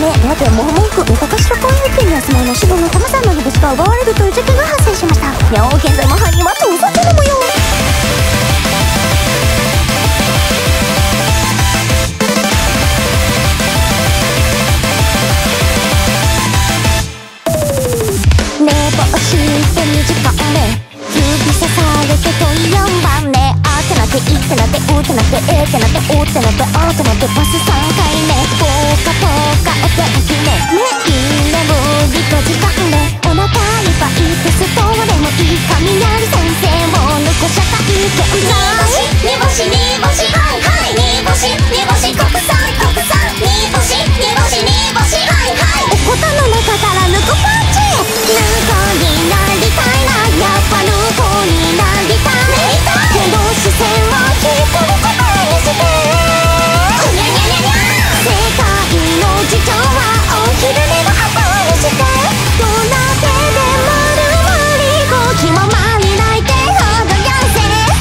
やでも文句目かかしら公園付近にお住まいの死後のタマさんの秘物が奪われるという事件が発生しました。にゃお現在も犯人は逃走中の模様。寝坊して2時間目指さされて問4番目あってなっていってなってうってなってえってなっておってなってあってなってバス3回目ポカポカお天気ね目入れぶりと時間でお腹いっぱいテストでもいい雷先生を抜く社会見煮干し煮干しはいはい煮干し煮干し国産国産煮干し煮干し煮干しはいはいおこたの中から抜くパンチヌコになりたいなやっぱヌコになりたいけど視線は光ることにしてにゃにゃにゃにゃ世界の事情はお昼寝の後にしてどんな手で丸まりご気ままに泣いてほどやせ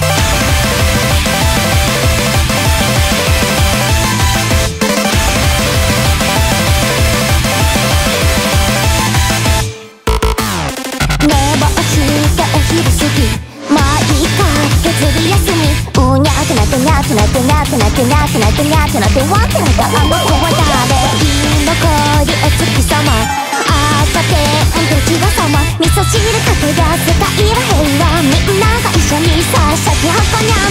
寝坊してお昼過ぎまあいいか削り休みうにゃってなってにゃってなってにゃってなってにゃってなってにゃってなってわってなってあの子は誰居残りお月様赤点どちら様味噌汁かけが世界は平和みんなが一緒にさしゃぎはこにゃ